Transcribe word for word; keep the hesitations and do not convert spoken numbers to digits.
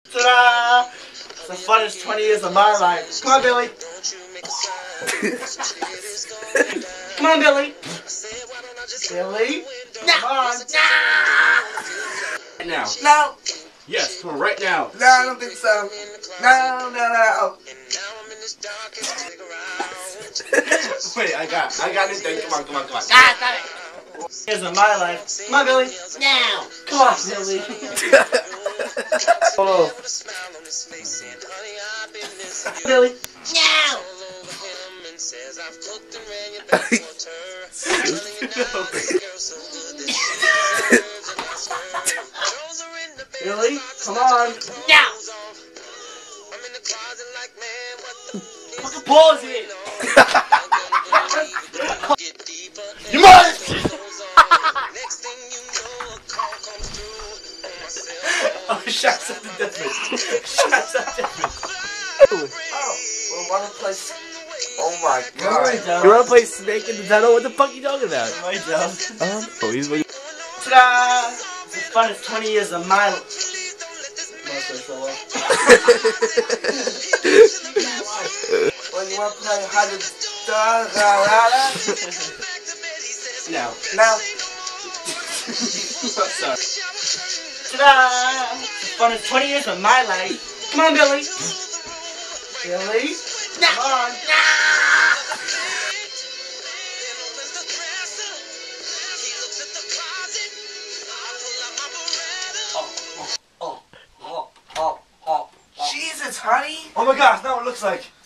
Ta-da! It's the funnest twenty years of my life. Come on, Billy. Come on, Billy. Billy. Come on. Right now. No. Yes, come on, right now. No, I don't think so. No, no, no. Wait, I got, I got it. Then come on, come on, come on. Ah, stop it. Here's in my life. Come on, Billy. Now. Come on, Billy. Oh. Billy. Now. Billy, come on. Now. Fucking pause it. You must! Oh, shots at the difference. Shots at the difference. Oh, well, wanna play? Oh my god. You wanna play Snake in the Tunnel? What the fuck are you talking about? My dog. Um, oh, he's like. Ta-da! It's the funnest twenty years of my life. Well, you wanna play how to da da da da? No. No. Sorry. Ta-da! It's the funnest twenty years of my life. Come on, Billy. Billy. Come on. Oh, oh, oh, oh, oh. Jesus, honey. Oh my gosh, now it looks like